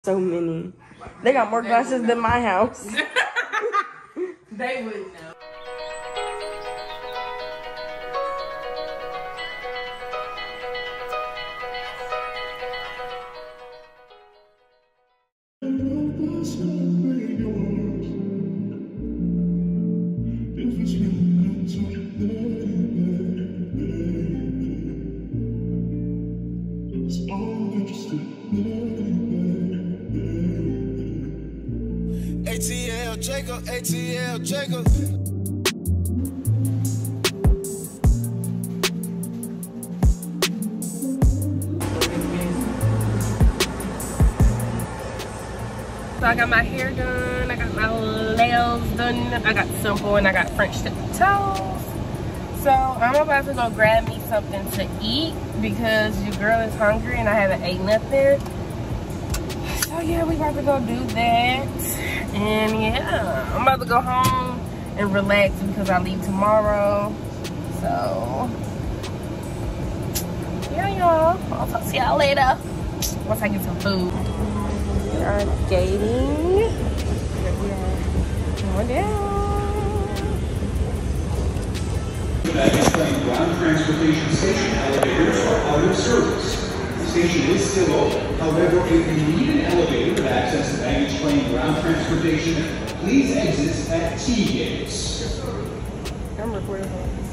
So many. They got more glasses than my house. They wouldn't know. ATL Jacob, ATL Jacob. So I got my hair done, I got my nails done, I got simple and I got French tip toes. So I'm about to go grab me something to eat because your girl is hungry and I haven't ate nothing. So yeah, we about to go do that. And yeah, I'm about to go home and relax because I leave tomorrow. So yeah, y'all, I'll talk to y'all later once I get some food. We are dating. Going down. Baggage claim ground transportation station elevators are out of service. The station is still open. However, if you need an elevator to access the baggage claim ground transportation, please exit at T gates. I'm recording.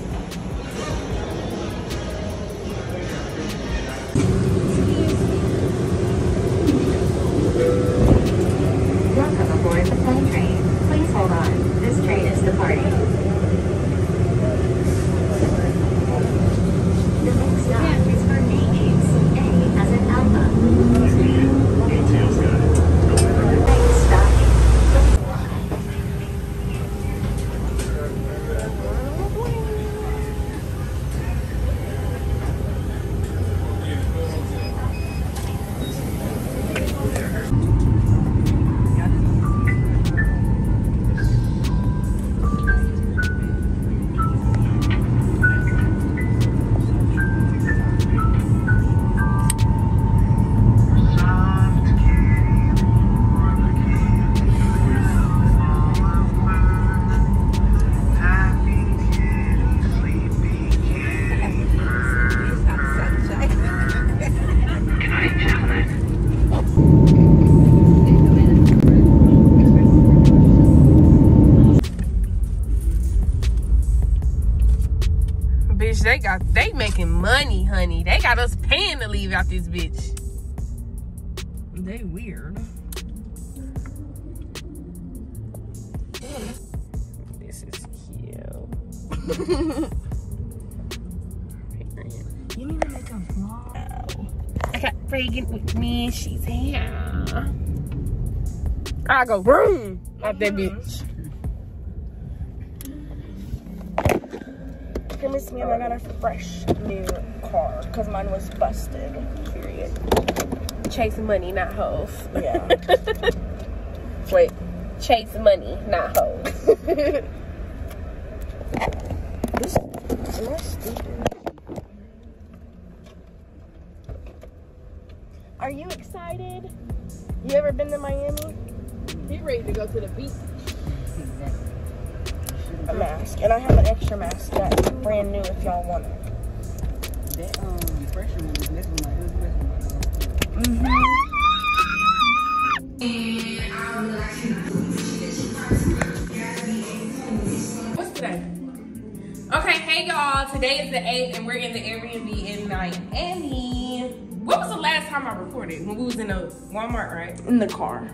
Welcome aboard the plane train. Please hold on. This train is departing. The next stop is for A gates. A as in Alpha. ATL's got it. Next stop. Bitch, they making money, honey. They got us paying to leave out this bitch. They weird. This is cute. You need to make a vlog. I got Reagan with me. She's here. I go boom out that bitch. Give me some, I got a fresh new car because mine was busted. Period. Chasing money, not hoes. Yeah. Wait. Chase money, not hoes. Am I stupid? Are you excited? You ever been to Miami? He ready to go to the beach. A mask, and I have an extra mask that's brand new if y'all want it. That pressure one is messing my ears. What's today? Okay, hey y'all. Today is the 8th and we're in the Airbnb in Miami. What was the last time I recorded? When we was in a Walmart, right? In the car.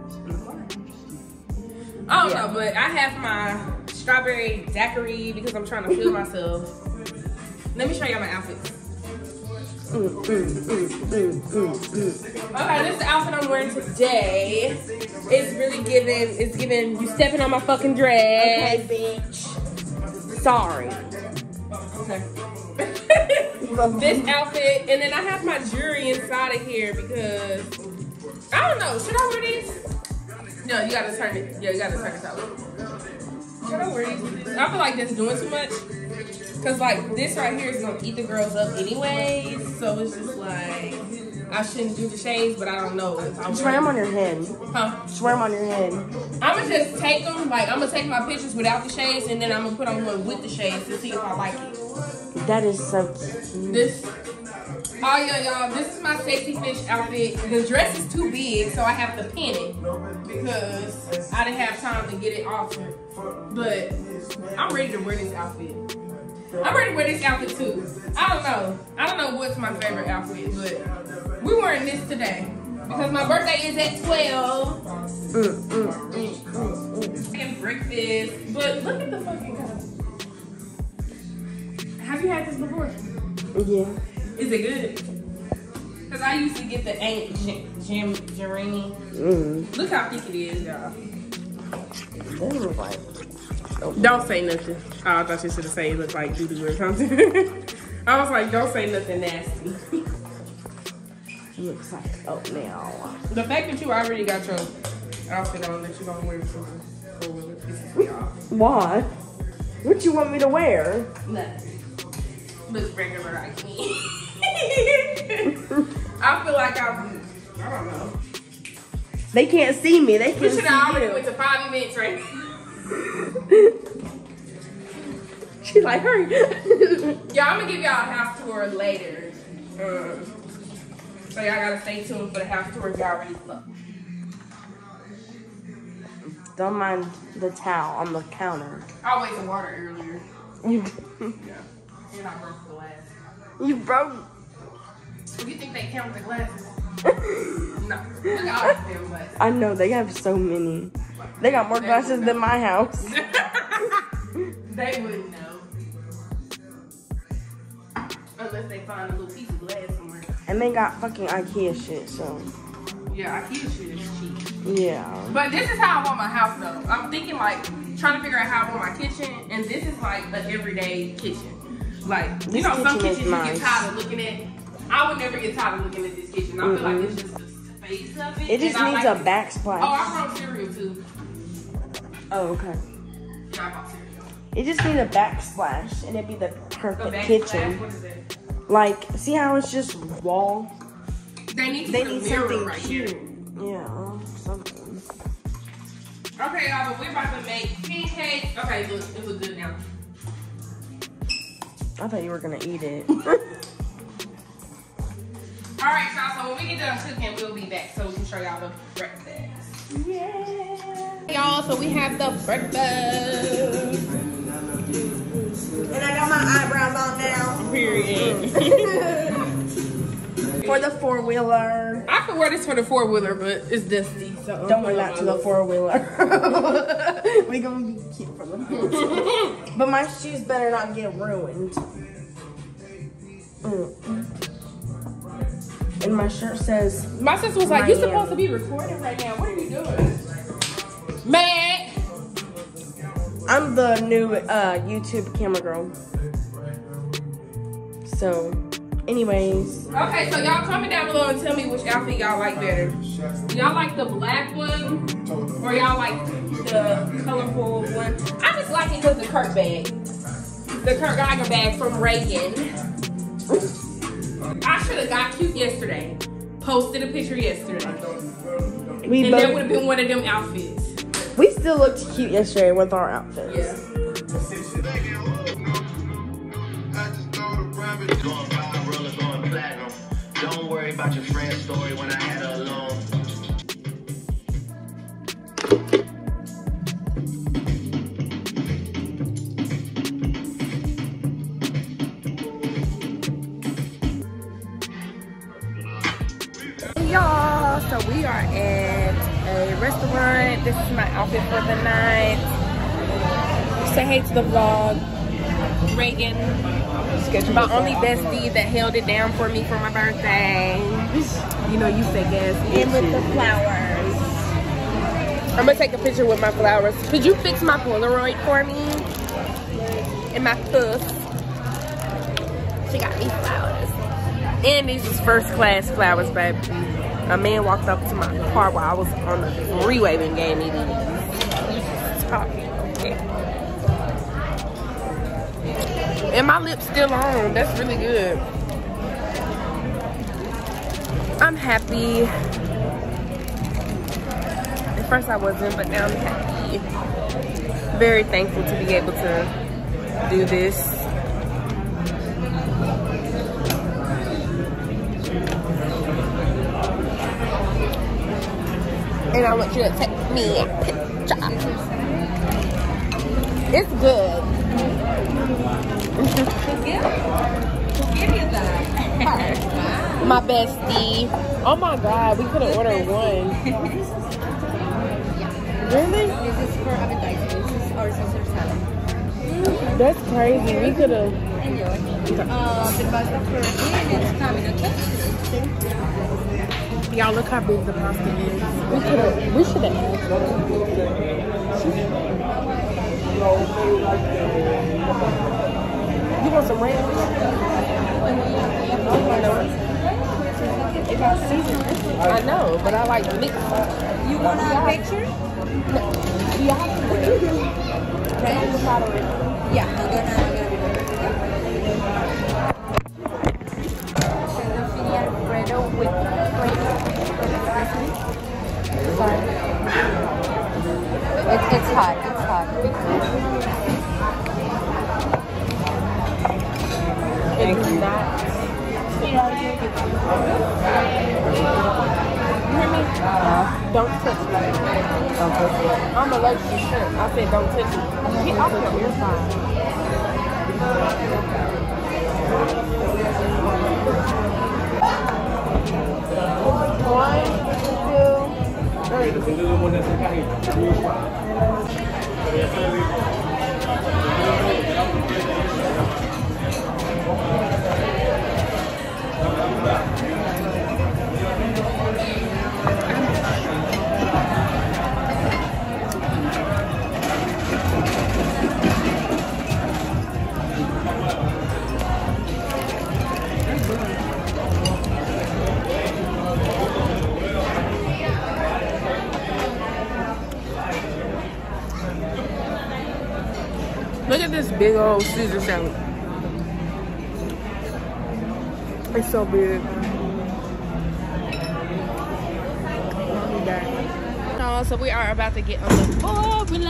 I don't know, but I have my strawberry daiquiri because I'm trying to feel myself. Let me show y'all my outfits. Okay, this is the outfit I'm wearing today. It's really giving, you stepping on my fucking dress. Okay, bitch. Sorry. Okay. This outfit, and then I have my jewelry inside of here because, I don't know, should I wear these? No, you gotta turn it. Yeah, you gotta turn it out. Should I wear these? I feel like that's doing too much. Cause like this right here is gonna eat the girls up anyways. So it's just like, I shouldn't do the shades, but I don't know if I Just wear them on your head. Huh? Just wear them on your head. I'm gonna just take them, like I'm gonna take my pictures without the shades, and then I'm gonna put on one with the shades to see if I like it. That is so cute. This, oh yeah, y'all, this is my safety fish outfit. The dress is too big, so I have to pin it because I didn't have time to get it altered. But I'm ready to wear this outfit. I'm ready to wear this outfit too. I don't know what's my favorite outfit, but we're wearing this today because my birthday is at 12. And breakfast, but look at the fucking color. Have you had this before? Yeah. Is it good? Because I used to get the Aunt Jerini. Look how thick it is, y'all. That looks like. Don't say nothing. Oh, I thought you should have said it looked like doo-doo or something. I was like, don't say nothing nasty. Looks like oatmeal. The fact that you already got your outfit on that you're going to wear for pisses me off. Why? What you want me to wear? Nothing. Looks regular, I can't. I feel like I don't know. They can't see me. They can We see should have already you. went to 5 minutes right now. She's like, hurry. Yeah, I'm gonna give y'all a house tour later. So y'all gotta stay tuned for the house tour if y'all already look. Don't mind the towel on the counter. I went to water earlier. You, And I broke the glass. you broke. You think they count the glasses? No. Look at all of them glasses. I know, they have so many. They got more glasses than my house. They wouldn't know. Unless they find a little piece of glass somewhere. And they got fucking IKEA shit, so. Yeah, IKEA shit is cheap. Yeah. But this is how I want my house though. I'm thinking like, trying to figure out how I want my kitchen. And this is like an everyday kitchen. Like, you This know, some kitchen is kitchens you nice. get tired of looking at. I would never get tired of looking at this kitchen. I feel like it's just the space of it. It just and I needs like a it. backsplash. Oh, I brought cereal too. Oh, okay. Yeah, I bought cereal. It just needs a backsplash, and it'd be the The perfect backsplash, kitchen. what is it? Like, see how it's just wall? They need to They put a need mirror something right cute. here. Yeah, something. Okay, y'all, but we're about to make pancakes. Okay, look, it looks good now. I thought you were gonna eat it. All right, y'all, so when we get done cooking, we'll be back so we can show y'all the breakfast. Yeah. Y'all, so we have the breakfast. And I got my eyebrows on now. Period. For the four-wheeler. I could wear this for the four-wheeler, but it's dusty. So Don't wear that to the four-wheeler. We gonna be cute for the four-wheeler. But my shoes better not get ruined. And my shirt says, My sister was like, "You're Miami. supposed to be recording right now. What are you doing?" Man. I'm the new YouTube camera girl. So, anyways. Okay, so y'all comment down below and tell me which outfit y'all like better. Y'all like the black one or y'all like the colorful one? I just like it because the Kurt bag. The Kurt Geiger bag from Reagan. I should have got cute yesterday. Posted a picture yesterday. And that would have been one of them outfits. We still looked cute yesterday with our outfits. Yeah. Going viral or going platinum. Don't worry about your friend's story when I had her alone. Y'all, so we are at a restaurant. This is my outfit for the night. Say hey to the vlog. Reagan, my only bestie that held it down for me for my birthday. You know, you say gas. And with the flowers. I'm gonna take a picture with my flowers. Could you fix my Polaroid for me? And my puss. She got me flowers. And these is first class flowers, baby. A man walked up to my car while I was on the freeway and gave me these. Talking, okay. And my lips still on. That's really good. I'm happy. At first I wasn't, but now I'm happy. Very thankful to be able to do this. And I want you to take me a picture. It's good. My bestie. Oh my God, we could have ordered one. Really? This is for appetizer. This is our Caesar salad. That's crazy. We could have. Enjoy. The pasta for it's coming, okay? Y'all look how big the pasta is. We should have asked. You want some ranch? I know, but I like mixed. You want a picture? No. Yeah. Yeah, I'm gonna Alfredo with sorry. It's hot. It's hot. Thank you. You hear me? Don't touch me. Don't touch me. I'm allergic to shrimp. I said don't touch me. Get off your ear side. One, two, three. Look at this big old Caesar salad. It's so big. So we are about to get on the formulas.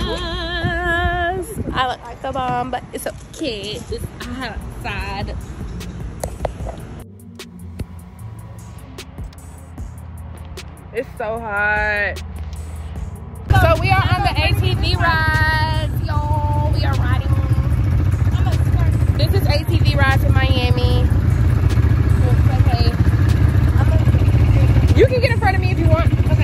I look like a bomb, but it's okay. It's outside. It's so hot. So we are on the ATV rides, y'all. We are riding. This is ATV rides in Miami. Okay. You can get in front of me if you want. Okay.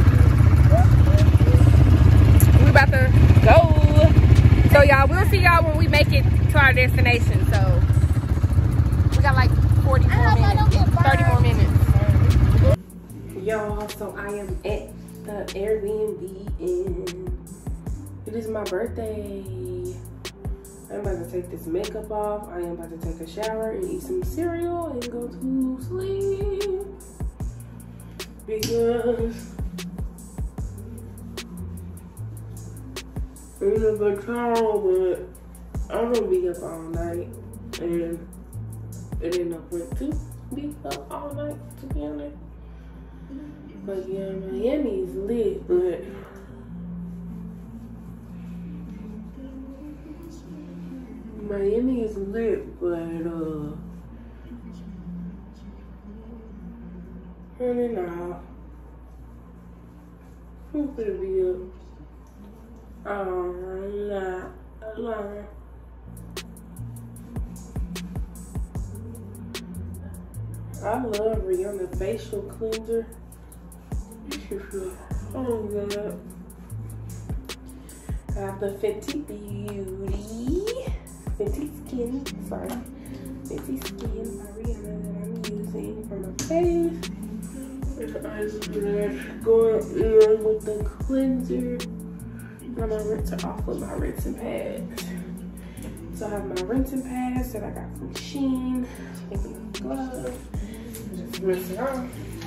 We about to go. So y'all, we'll see y'all when we make it to our destination. So we got like 40 more minutes, 30 more minutes. Y'all, so I am at the Airbnb and it is my birthday. I'm about to take this makeup off. I am about to take a shower and eat some cereal and go to sleep. Because it's a good tomorrow, but I'm gonna be up all night and it ended up went to be up all night, to be honest. But yeah, Miami is lit, but Miami is lit, but really not. Who's gonna be up? I love Rihanna facial cleanser. Oh god. I have the Fenty Beauty. Fenty Skin, sorry. Fenty Skin by Rihanna that I'm using for my face. And I'm going in with the cleanser. I'm gonna rinse it off with my rinsing pads. So I have my rinsing pads that I got from Shein. Taking my gloves. Just rinse it off.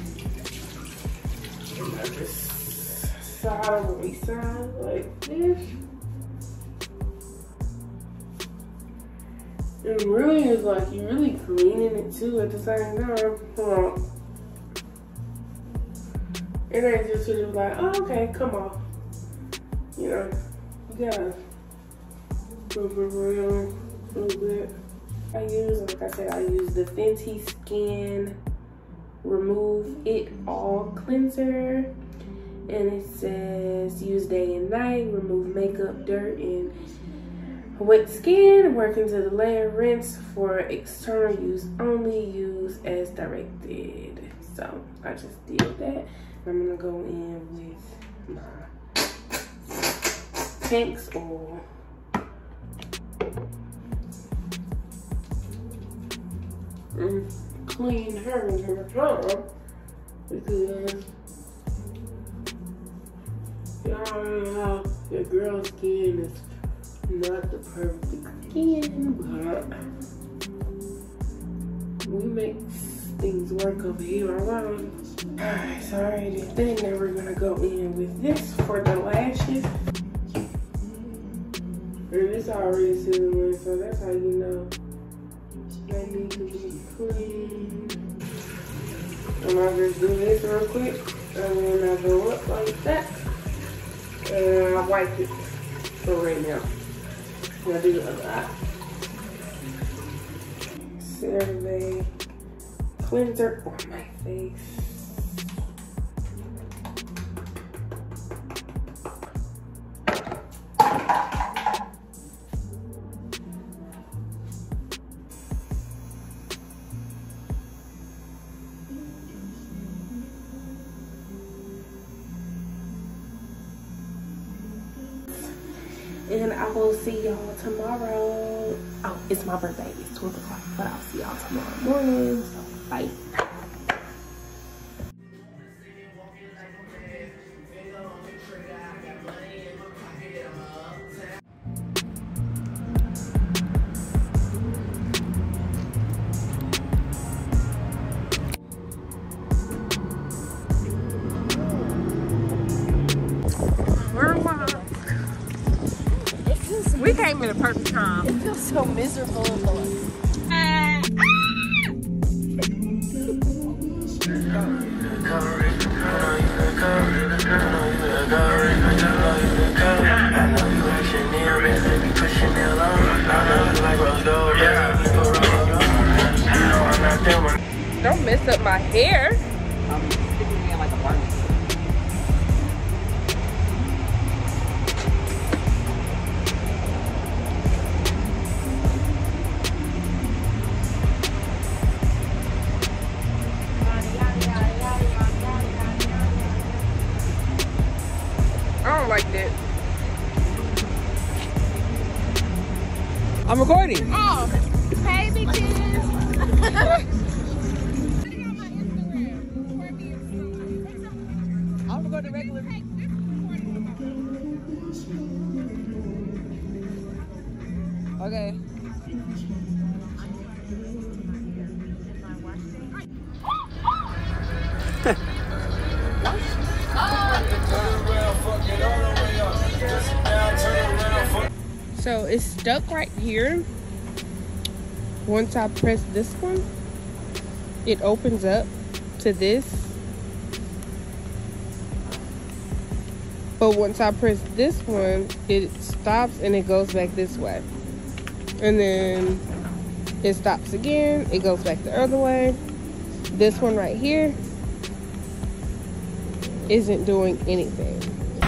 And I just side over side like this. It really is like you're really cleaning it too at the same time. Hold on. It ain't just like, oh, okay, come on. You know, you gotta move around a little bit. Like I said, I use the Fenty Skin Remove It All Cleanser. And it says, use day and night, remove makeup, dirt, and wet skin. Work into the layer, rinse for external use only, use as directed. So I just did that. I'm gonna go in with my Tanks oil. And clean her one more time because y'all know your girl's skin is not the perfect skin, but we make things work over here, alright? Alright, so I already did that. Now we're gonna go in with this for the lashes. And it's already sealing, so that's how you know they need to be clean. And I'll just do this real quick, and then I go up like that. And I wipe it for right now. And I do the other eye. CeraVe cleanser on my face. And I will see y'all tomorrow. Oh, it's my birthday. It's 12 o'clock. But I'll see y'all tomorrow morning. So, bye. We came at a perfect time. It feels so miserable in the light. Don't mess up my hair. Sticking me in like a barn. I don't like that. I'm recording. Oh, hey bitches. I'm recording regular. Okay. So it's stuck right here. Once I press this one, it opens up to this. But once I press this one, it stops and it goes back this way. And then it stops again, it goes back the other way. This one right here isn't doing anything.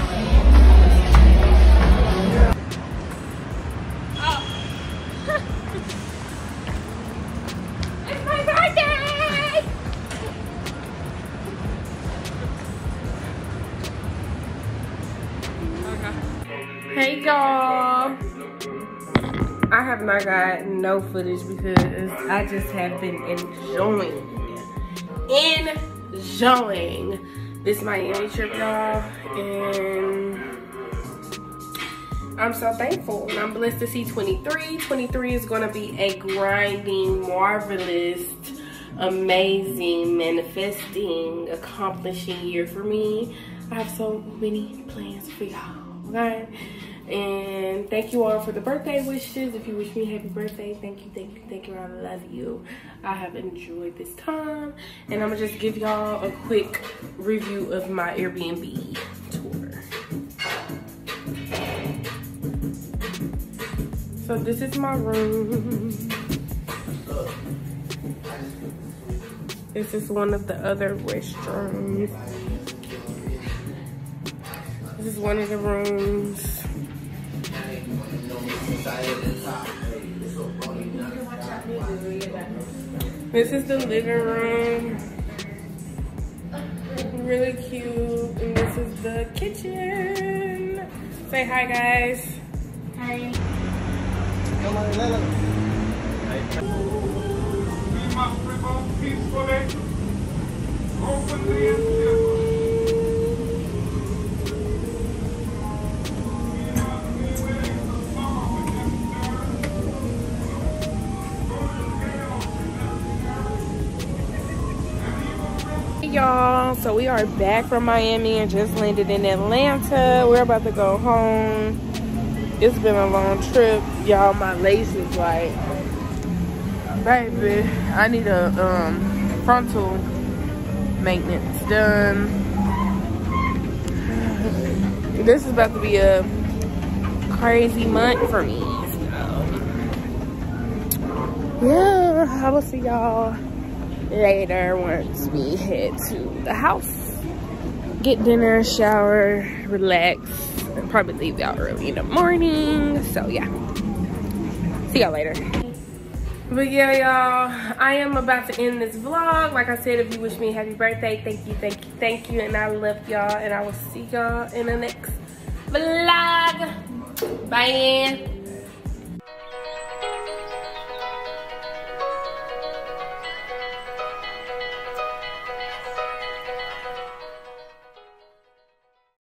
Hey y'all, I have not got no footage because I just have been enjoying this Miami trip, y'all, and I'm so thankful and I'm blessed to see 23. 23 is gonna be a grinding, marvelous, amazing, manifesting, accomplishing year for me. I have so many plans for y'all. Okay, And thank you all for the birthday wishes. If you wish me happy birthday, thank you, thank you, thank you. I love you. I have enjoyed this time. And I'm gonna just give y'all a quick review of my Airbnb tour. So this is my room. This is one of the other restrooms. This is one of the rooms. This is the living room. Really cute. And this is the kitchen. Say hi, guys. Hi. Y'all, so we are back from Miami and just landed in Atlanta. We're about to go home. It's been a long trip, y'all. My lace is like, baby, I need a frontal maintenance done. This is about to be a crazy month for me, so yeah, I will see y'all later once we head to the house, get dinner, shower, relax, and probably leave y'all early in the morning. So yeah, see y'all later. But yeah, y'all, I am about to end this vlog. Like I said, if you wish me a happy birthday, thank you, thank you, thank you. And I love y'all, and I will see y'all in the next vlog. Bye.